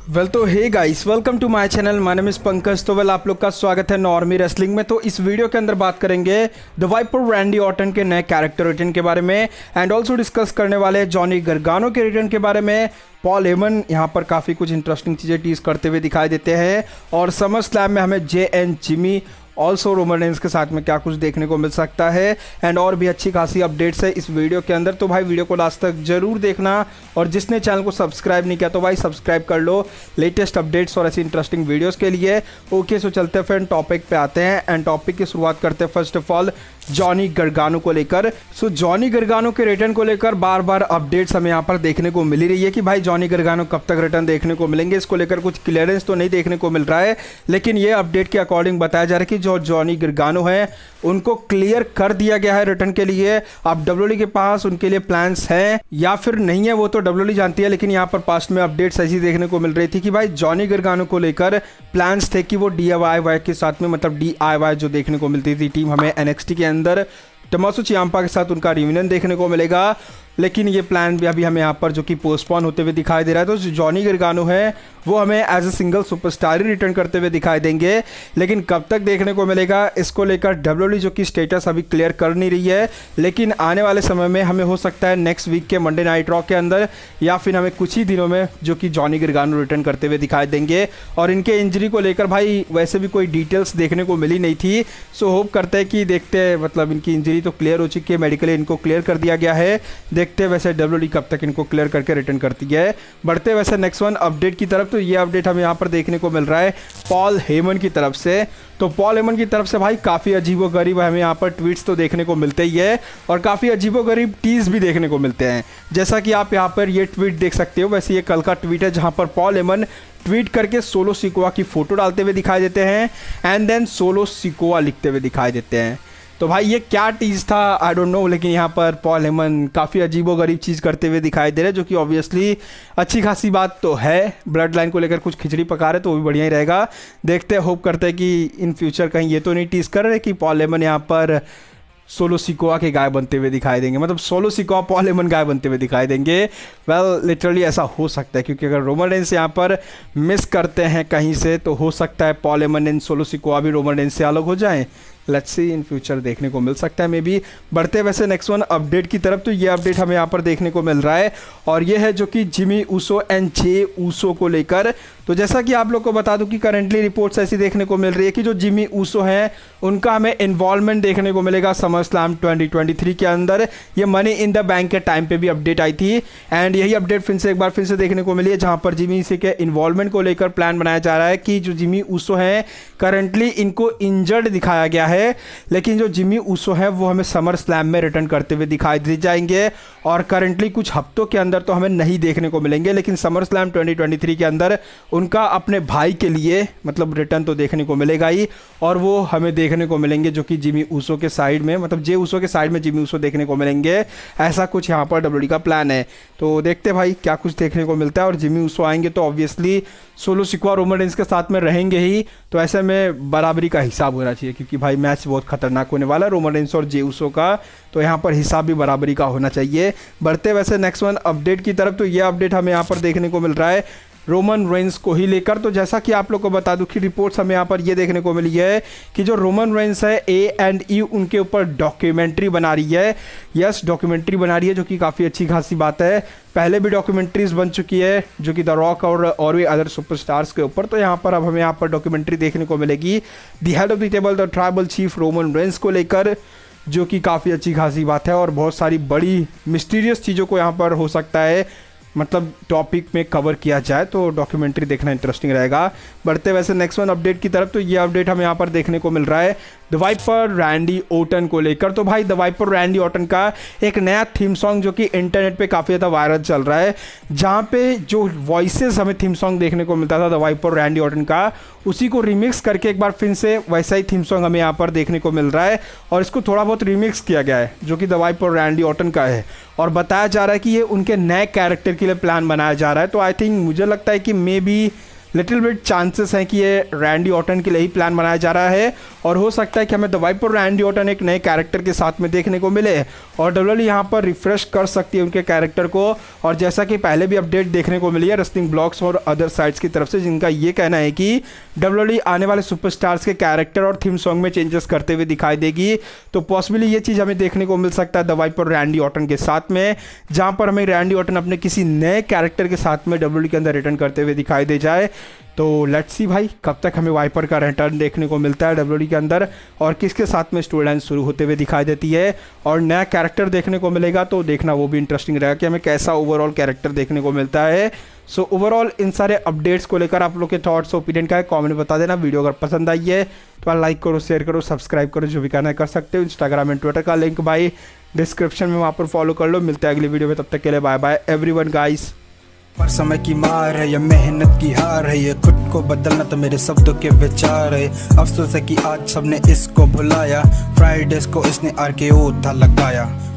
Well तो hey guys, welcome to my channel. My name is Pankaj. तो आप लोग का स्वागत है नॉर्मी रेसलिंग में। तो इस वीडियो के अंदर बात करेंगे द वाइपर रैंडी ऑर्टन के नए कैरेक्टर रिटर्न के बारे में एंड ऑल्सो डिस्कस करने वाले जॉनी गार्गानो के रिटर्न के बारे में। पॉल हेमन यहाँ पर काफ़ी कुछ इंटरेस्टिंग चीज़ें टीज करते हुए दिखाई देते हैं और समर स्लैम में हमें जे.एन. जिमी ऑल्सो रोमन रेंस के साथ में क्या कुछ देखने को मिल सकता है एंड और भी अच्छी खासी अपडेट्स है इस वीडियो के अंदर। तो भाई वीडियो को लास्ट तक जरूर देखना और जिसने चैनल को सब्सक्राइब नहीं किया तो भाई सब्सक्राइब कर लो लेटेस्ट अपडेट्स और ऐसी इंटरेस्टिंग वीडियोस के लिए। ओके, सो चलते हैं फिर टॉपिक पे आते हैं एंड टॉपिक की शुरुआत करते हैं first of all Johnny Gargano को लेकर। सो जॉनी गार्गानो के रिटर्न को लेकर बार बार अपडेट्स हमें यहाँ पर देखने को मिल रही है कि भाई जॉनी गार्गानो कब तक रिटर्न देखने को मिलेंगे। इसको लेकर कुछ क्लियरेंस तो नहीं देखने को मिल रहा है, लेकिन ये अपडेट के अकॉर्डिंग बताया जा रहा है कि जो जॉनी गार्गानो है उनको क्लियर कर दिया गया है रिटर्न के लिए। अब डब्ल्यूडब्ल्यूई के पास उनके लिए प्लान्स हैं या फिर नहीं है वो तो डब्ल्यूडब्ल्यूई जानती है, लेकिन यहाँ पर पास्ट में अपडेट्स ऐसी देखने को मिल रही थी कि भाई जॉनी गार्गानो को लेकर प्लान्स थे कि वो DIY के साथ में, मतलब DIY जो देखने को मिलती थी टीम हमें NXT के अंदर, टोमासो चियाम्पा के साथ उनका रियूनियन देखने को मिलेगा, लेकिन ये प्लान भी अभी हमें यहाँ पर जो कि पोस्टपोन होते हुए दिखाई दे रहा है। तो जो जॉनी गार्गानो है वो हमें एज ए सिंगल सुपरस्टार ही रिटर्न करते हुए दिखाई देंगे, लेकिन कब तक देखने को मिलेगा इसको लेकर डब्ल्यूडब्ल्यूई जो कि स्टेटस अभी क्लियर कर नहीं रही है। लेकिन आने वाले समय में हमें हो सकता है नेक्स्ट वीक के मंडे नाइट रॉ के अंदर या फिर हमें कुछ ही दिनों में जो कि जॉनी गार्गानो रिटर्न करते हुए दिखाई देंगे। और इनके इंजरी को लेकर भाई वैसे भी कोई डिटेल्स देखने को मिली नहीं थी, सो होप करते हैं कि देखते हैं, मतलब इनकी इंजरी तो क्लियर हो चुकी है, मेडिकली इनको क्लियर कर दिया गया है, देखते हैं वैसे डब्ल्यूडब्ल्यूई कब तक इनको क्लियर करके रिटर्न करती है। बढ़ते वैसे नेक्स्ट वन अपडेट की तरफ। तो ये अपडेट हमें यहाँ पर देखने को मिल रहा है पॉल हेमन की तरफ से। तो पॉल हेमन की तरफ से भाई काफ़ी अजीबोगरीब हमें यहाँ पर ट्वीट्स तो देखने को मिलते ही है और काफ़ी अजीबोगरीब टीज भी देखने को मिलते हैं। जैसा कि आप यहाँ पर ये ट्वीट देख सकते हो, वैसे ये कल का ट्वीट है जहाँ पर पॉल हेमन ट्वीट करके सोलो सिकोआ की फोटो डालते हुए दिखाई देते हैं एंड देन सोलो सिकोआ लिखते हुए दिखाई देते हैं। तो भाई ये क्या टीज था आई डोंट नो, लेकिन यहाँ पर पॉल हेमन काफ़ी अजीबोगरीब चीज़ करते हुए दिखाई दे रहे हैं, जो कि ऑब्वियसली अच्छी खासी बात तो है। ब्लड लाइन को लेकर कुछ खिचड़ी पका रहे तो वो भी बढ़िया ही रहेगा। देखते हैं, होप करते हैं कि इन फ्यूचर कहीं ये तो नहीं टीज कर रहे कि पॉल हेमन यहाँ पर सोलो सिकोआ के गाय बनते हुए दिखाई देंगे, मतलब Solo Sikoa Paul Heyman guy बनते हुए दिखाई देंगे। वेल लिटरली ऐसा हो सकता है, क्योंकि अगर रोमन रेंस यहाँ पर मिस करते हैं कहीं से तो हो सकता है Paul Heyman and Solo Sikoa भी रोमन रेंस से अलग हो जाएं। लेट्स सी, इन फ्यूचर देखने को मिल सकता है मे बी। बढ़ते वैसे नेक्स्ट वन अपडेट की तरफ। तो ये अपडेट हमें यहाँ पर देखने को मिल रहा है और ये है जो कि Jimmy Uso and Jey Uso को लेकर। तो जैसा कि आप लोग को बता दूं कि करंटली रिपोर्ट्स ऐसी देखने को मिल रही है कि जो जिमी ऊसो हैं उनका हमें इन्वॉल्वमेंट देखने को मिलेगा समर स्लैम 2023 के अंदर। ये मनी इन द बैंक के टाइम पे भी अपडेट आई थी एंड यही अपडेट एक बार फिर से देखने को मिली है, जहाँ पर जिमी ऊसो के इन्वॉल्वमेंट को लेकर प्लान बनाया जा रहा है कि जो जिमी ऊसो हैं करंटली इनको इंजर्ड दिखाया गया है, लेकिन जो जिमी ऊसो है वो हमें समर स्लैम में रिटर्न करते हुए दिखाई दे जाएंगे और करंटली कुछ हफ्तों के अंदर तो हमें नहीं देखने को मिलेंगे, लेकिन समर स्लैम 2023 के अंदर उनका अपने भाई के लिए मतलब रिटर्न तो देखने को मिलेगा ही और वो हमें देखने को मिलेंगे जो कि जिमी ऊसो के साइड में, मतलब जे ऊसो के साइड में जिमी ऊसो देखने को मिलेंगे। ऐसा कुछ यहाँ पर डब्ल्यूडब्ल्यूई का प्लान है, तो देखते भाई क्या कुछ देखने को मिलता है। और जिमी ऊसो आएंगे तो obviously Solo Sikoa Roman Reigns के साथ में रहेंगे ही, तो ऐसे में बराबरी का हिसाब होना चाहिए, क्योंकि भाई मैच बहुत खतरनाक होने वाला है रोमन रेंस और जे ऊसो का, तो यहाँ पर हिसाब भी बराबरी का होना चाहिए। बढ़ते वैसे नेक्स्ट वन अपडेट की तरफ। तो ये अपडेट हमें यहाँ पर देखने को मिल रहा है रोमन रेंस को ही लेकर। तो जैसा कि आप लोग को बता दूं कि रिपोर्ट्स हमें यहाँ पर ये देखने को मिली है कि जो रोमन रेंस है A&E उनके ऊपर डॉक्यूमेंट्री बना रही है। यस, डॉक्यूमेंट्री बना रही है, जो कि काफ़ी अच्छी खासी बात है। पहले भी डॉक्यूमेंट्रीज बन चुकी है जो कि द रॉक और भी अदर सुपरस्टार्स के ऊपर, तो यहाँ पर अब हमें यहाँ पर डॉक्यूमेंट्री देखने को मिलेगी the head of the table the tribal chief Roman Reigns को लेकर, जो कि काफ़ी अच्छी खासी बात है। और बहुत सारी बड़ी मिस्टीरियस चीज़ों को यहाँ पर हो सकता है मतलब टॉपिक में कवर किया जाए, तो डॉक्यूमेंट्री देखना इंटरेस्टिंग रहेगा। बढ़ते वैसे नेक्स्ट वन अपडेट की तरफ। तो ये अपडेट हमें यहाँ पर देखने को मिल रहा है द वाइपर रैंडी ऑर्टन को लेकर। तो भाई द वाइपर रैंडी ऑर्टन का एक नया थीम सॉन्ग जो कि इंटरनेट पे काफ़ी ज़्यादा वायरल चल रहा है, जहाँ पे जो वॉइसेस हमें थीम सॉन्ग देखने को मिलता था द वाइपर रैंडी ऑर्टन का, उसी को रिमिक्स करके एक बार फिर से वैसा ही थीम सॉन्ग हमें यहाँ पर देखने को मिल रहा है और इसको थोड़ा बहुत रिमिक्स किया गया है जो कि द वाइपर रैंडी ऑर्टन का है और बताया जा रहा है कि ये उनके नए कैरेक्टर के लिए प्लान बनाया जा रहा है। तो आई थिंक मुझे लगता है कि maybe little bit chances हैं कि ये रैंडी ऑर्टन के लिए ही प्लान बनाया जा रहा है और हो सकता है कि हमें द वाइपर रैंडी ऑर्टन एक नए कैरेक्टर के साथ में देखने को मिले और डब्ल्यूडब्ल्यूई यहाँ पर रिफ्रेश कर सकती है उनके कैरेक्टर को। और जैसा कि पहले भी अपडेट देखने को मिली है रेसलिंग ब्लॉग्स और अदर साइट्स की तरफ से, जिनका ये कहना है कि डब्ल्यूडब्ल्यूई आने वाले सुपरस्टार्स के कैरेक्टर और थीम सॉन्ग में चेंजेस करते हुए दिखाई देगी। तो पॉसिबली ये चीज़ हमें देखने को मिल सकता है द वाइपर रैंडी ऑर्टन के साथ में, जहाँ पर हमें रैंडी ऑर्टन अपने किसी नए कैरेक्टर के साथ में डब्ल्यूडब्ल्यूई के अंदर रिटर्न करते हुए दिखाई दे जाए। तो लेट्स सी भाई कब तक हमें वाइपर का रिटर्न देखने को मिलता है डब्ल्यूडब्ल्यूई के अंदर और किसके साथ में स्टोरी लाइन शुरू होते हुए दिखाई देती है और नया कैरेक्टर देखने को मिलेगा। तो देखना वो भी इंटरेस्टिंग रहेगा कि हमें कैसा ओवरऑल कैरेक्टर देखने को मिलता है। सो ओवरऑल इन सारे अपडेट्स को लेकर आप लोग के थॉट्स ओपिनियन क्या है कमेंट बता देना। वीडियो अगर पसंद आई है तो लाइक करो, शेयर करो, सब्सक्राइब करो, जो भी करना है कर सकते हो। इंस्टाग्राम एंड ट्विटर का लिंक भाई डिस्क्रिप्शन में, वहाँ पर फॉलो कर लो। मिलते हैं अगली वीडियो में, तब तक के लिए बाय बाय एवरीवन गाइस। पर समय की मार है या मेहनत की हार है, ये खुद को बदलना तो मेरे शब्दों के विचार है। अफसोस है कि आज सबने इसको भुलाया, फ्राइडेज को इसने RKO था लगाया।